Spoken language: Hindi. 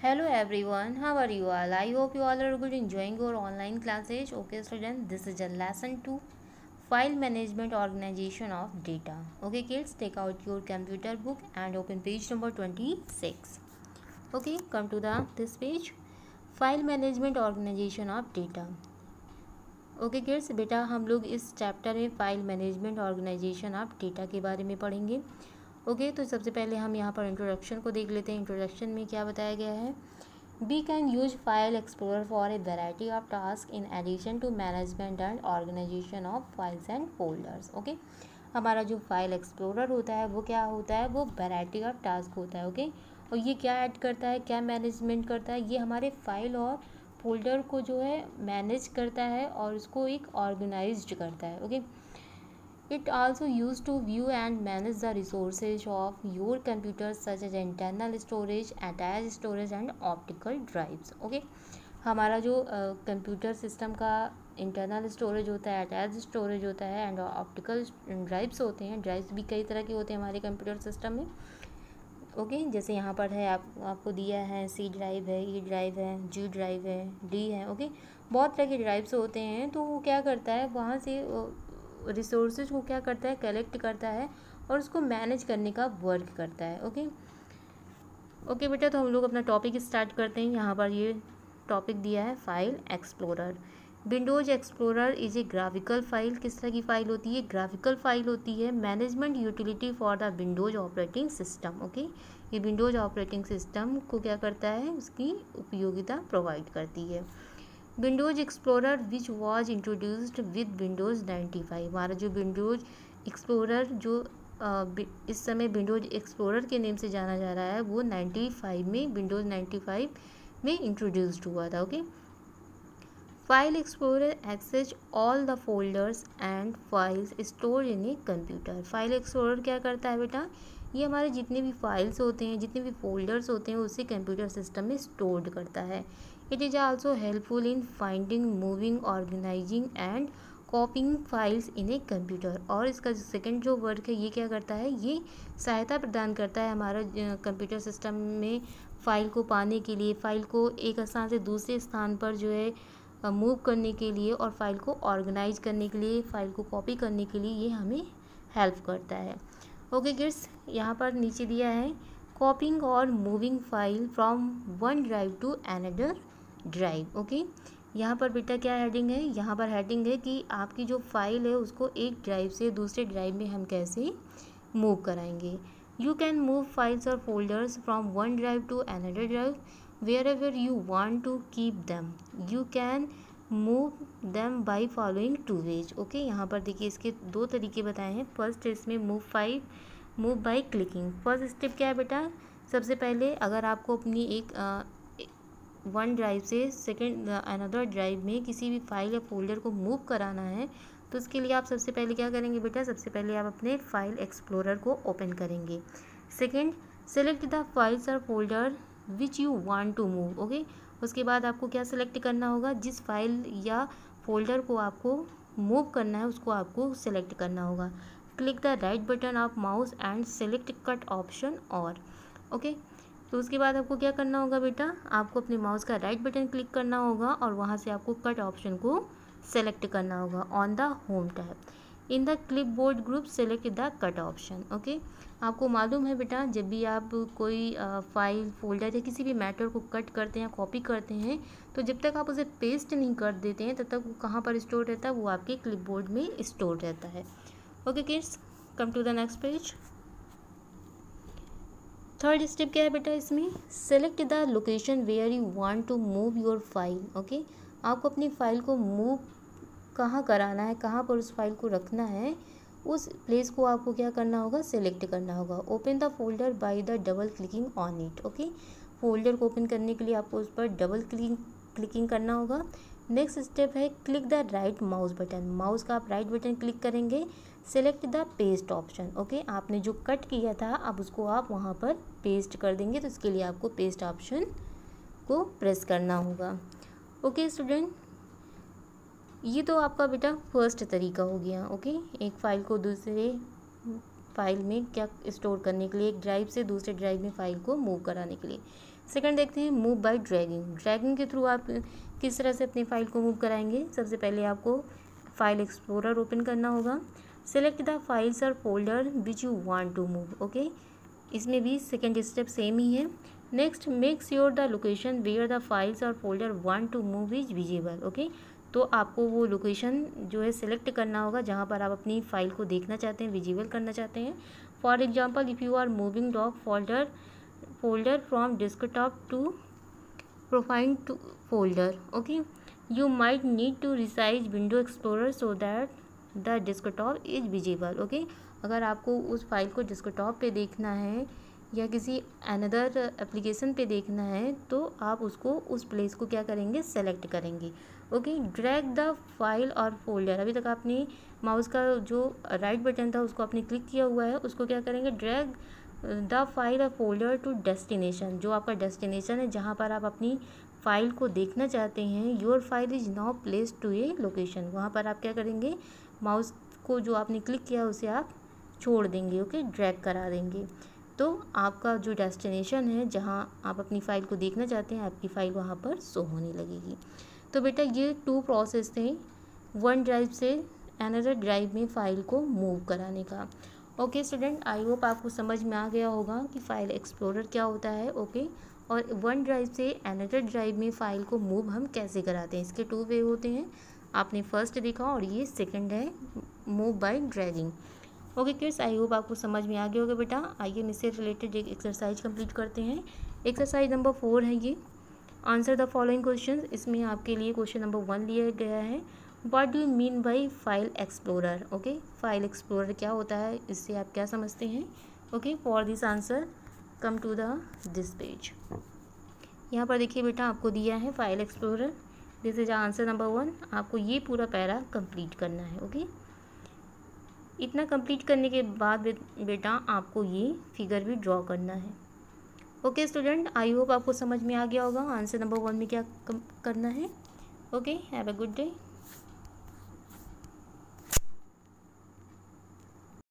Hello everyone, how are you all? I hope you all are good enjoying your online classes. Okay students, this is a lesson 2 file management organization of data. Okay kids, take out your computer book and open page number 26. Okay, come to this page, file management organization of data. Okay kids, बेटा हम लोग इस चैप्टर में file management organisation of data के बारे में पढ़ेंगे। ओके तो सबसे पहले हम यहाँ पर इंट्रोडक्शन को देख लेते हैं। इंट्रोडक्शन में क्या बताया गया है, we can use file explorer for a variety of task in addition to management and organisation of files and folders. Okay, हमारा जो फाइल एक्सप्लोरर होता है वो क्या होता है, वो वैरायटी ऑफ टास्क होता है। ओके, और ये क्या ऐड करता है, क्या मैनेजमेंट करता है, ये हमारे फाइल और फोल्डर को जो है मैनेज करता है और उसको एक ऑर्गेनाइज्ड करता है। Okay, it also use to view and manage the resources of your computer such as internal storage, attach storage and optical drives. Okay, हमारा जो कंप्यूटर सिस्टम का इंटरनल स्टोरेज होता है, अटैच स्टोरेज होता है एंड ऑप्टिकल ड्राइव्स होते हैं। ड्राइव्स भी कई तरह के होते हैं हमारे कंप्यूटर सिस्टम में। ओके, जैसे यहाँ पर है आपको दिया है सी ड्राइव है, ई ड्राइव है, जी ड्राइव है, डी है। ओके, बहुत तरह के ड्राइव्स होते हैं। तो वो क्या करता है, वहाँ से रिसोर्सेज को क्या करता है, कलेक्ट करता है और उसको मैनेज करने का वर्क करता है। ओके ओके बेटा, तो हम लोग अपना टॉपिक स्टार्ट करते हैं। यहाँ पर ये टॉपिक दिया है file explorer. Windows explorer is a graphical file. किस तरह की फाइल होती है, ग्राफिकल फाइल होती है। Management utility for the Windows operating system. Okay, ये विंडोज ऑपरेटिंग सिस्टम को क्या करता है, उसकी उपयोगिता प्रोवाइड करती है। Windows explorer which was introduced with Windows 95। हमारा जो विंडोज एक्सप्लोरर जो इस समय विंडोज एक्सप्लोरर के नेम से जाना जा रहा है, वो 95 में, विंडोज 95 में इंट्रोड्यूस्ड हुआ था। Okay, file explorer access all the folders and files store in a computer. File explorer क्या करता है बेटा, ये हमारे जितने भी फाइल्स होते हैं, जितने भी फोल्डर्स होते हैं, उसे कंप्यूटर सिस्टम में स्टोर्ड करता है। It is also helpful in finding, moving, organising and copying files in a computer. और इसका सेकंड जो वर्क है, ये क्या करता है, ये सहायता प्रदान करता है हमारा कंप्यूटर सिस्टम में फ़ाइल को पाने के लिए, फ़ाइल को एक स्थान से दूसरे स्थान पर जो है मूव करने के लिए और फाइल को ऑर्गेनाइज करने के लिए, फाइल को कॉपी करने के लिए ये हमें हेल्प करता है। ओके किड्स, यहाँ पर नीचे दिया है कॉपिंग और moving file from one drive to another drive. Okay, यहाँ पर बेटा क्या हेडिंग है, यहाँ पर हेडिंग है कि आपकी जो फाइल है उसको एक ड्राइव से दूसरे ड्राइव में हम कैसे मूव कराएंगे। यू कैन मूव फाइल्स और folders from one drive to another drive wherever you want to keep them. You can move them by following two ways. Okay, यहाँ पर देखिए इसके दो तरीके बताए हैं। फर्स्ट इसमें move by clicking. First step क्या है बेटा, सबसे पहले अगर आपको अपनी एक वन ड्राइव से सेकेंड अनदर ड्राइव में किसी भी फाइल या फोल्डर को मूव कराना है, तो उसके लिए आप सबसे पहले क्या करेंगे बेटा, सबसे पहले आप अपने फाइल एक्सप्लोरर को ओपन करेंगे। सेकेंड, सेलेक्ट द फाइल्स और folder which you want to move. Okay, उसके बाद आपको क्या सिलेक्ट करना होगा, जिस फाइल या फोल्डर को आपको मूव करना है उसको आपको सिलेक्ट करना होगा। Click the right button of mouse and select cut option और। ओके, तो उसके बाद आपको क्या करना होगा बेटा, आपको अपने माउस का राइट बटन क्लिक करना होगा और वहाँ से आपको कट ऑप्शन को सेलेक्ट करना होगा on the home tab. In the clipboard group select the cut option. Okay, आपको मालूम है बेटा, जब भी आप कोई फाइल, फोल्डर या किसी भी मैटर को कट करते हैं, कॉपी करते हैं, तो जब तक आप उसे पेस्ट नहीं कर देते हैं तब तक वो कहाँ पर स्टोर रहता है, वो आपके क्लिपबोर्ड में स्टोर रहता है। Okay kids, come to the next page. Third step क्या है बेटा इसमें, select the location where you want to move your file. Okay, आपको अपनी फाइल को मूव कहाँ कराना है, कहाँ पर उस फाइल को रखना है, उस प्लेस को आपको क्या करना होगा, सेलेक्ट करना होगा। Open the folder by the double clicking on it. Okay, folder को ओपन करने के लिए आपको उस पर डबल क्लिकिंग करना होगा। नेक्स्ट स्टेप है click the right mouse button. Mouse का आप राइट बटन क्लिक करेंगे, select the paste option. Okay, आपने जो कट किया था अब उसको आप वहाँ पर पेस्ट कर देंगे, तो इसके लिए आपको पेस्ट ऑप्शन को प्रेस करना होगा। ओके स्टूडेंट, ये तो आपका बेटा फर्स्ट तरीका हो गया। ओके, एक फ़ाइल को दूसरे फाइल में क्या स्टोर करने के लिए, एक ड्राइव से दूसरे ड्राइव में फ़ाइल को मूव कराने के लिए। सेकंड देखते हैं मूव बाय ड्रैगिंग। ड्रैगिंग के थ्रू आप किस तरह से अपनी फ़ाइल को मूव कराएंगे। सबसे पहले आपको फाइल एक्सप्लोरर ओपन करना होगा। सेलेक्ट द फाइल्स और folder which you want to move. Okay, इसमें भी सेकेंड स्टेप सेम ही है। Next, make sure the location where the files और folder want to move is visible. Okay, तो आपको वो लोकेशन जो है सिलेक्ट करना होगा जहाँ पर आप अपनी फ़ाइल को देखना चाहते हैं, विजिबल करना चाहते हैं। For example, if you are moving doc folder from desktop to profile to folder, okay, you might need to resize window explorer so that the desktop is visible। Okay, अगर आपको उस फाइल को डेस्कटॉप पे देखना है या किसी अनदर एप्लीकेशन पे देखना है तो आप उसको उस प्लेस को क्या करेंगे, सेलेक्ट करेंगे। ओके, ड्रैग द फाइल और फोल्डर। अभी तक आपने माउस का जो राइट बटन था उसको आपने क्लिक किया हुआ है, उसको क्या करेंगे, ड्रैग द फाइल और फोल्डर टू डेस्टिनेशन। जो आपका डेस्टिनेशन है जहाँ पर आप अपनी फाइल को देखना चाहते हैं, your file is now place to a location. वहाँ पर आप क्या करेंगे, माउस को जो आपने क्लिक किया उसे आप छोड़ देंगे। ओके, ड्रैग करा देंगे तो आपका जो डेस्टिनेशन है जहाँ आप अपनी फ़ाइल को देखना चाहते हैं, आपकी फ़ाइल वहाँ पर शो होने लगेगी। तो बेटा ये 2 प्रोसेस थे वन ड्राइव से अनदर ड्राइव में फ़ाइल को मूव कराने का। ओके स्टूडेंट, आई होप आपको समझ में आ गया होगा कि फ़ाइल एक्सप्लोरर क्या होता है। ओके, और वन ड्राइव से अनदर ड्राइव में फ़ाइल को मूव हम कैसे कराते हैं। इसके 2 वे होते हैं, आपने फर्स्ट देखा और ये सेकंड है move by dragging. Okay kids, I hope आपको समझ में आ गया होगा बेटा। आइए हम इससे रिलेटेड एक एक्सरसाइज कंप्लीट करते हैं। एक्सरसाइज नंबर 4 है ये, आंसर द फॉलोइंग क्वेश्चन। इसमें आपके लिए क्वेश्चन नंबर 1 लिया गया है, what do you mean by file explorer. Okay, file explorer क्या होता है, इससे आप क्या समझते हैं। Okay, for this answer come to this page. यहाँ पर देखिए बेटा आपको दिया है file explorer, this is answer number 1। आपको ये पूरा पैरा कंप्लीट करना है। ओके, इतना कंप्लीट करने के बाद बेटा आपको ये फिगर भी ड्रॉ करना है। ओके स्टूडेंट, आई होप आपको समझ में आ गया होगा आंसर नंबर 1 में क्या करना है। Okay, have a good day.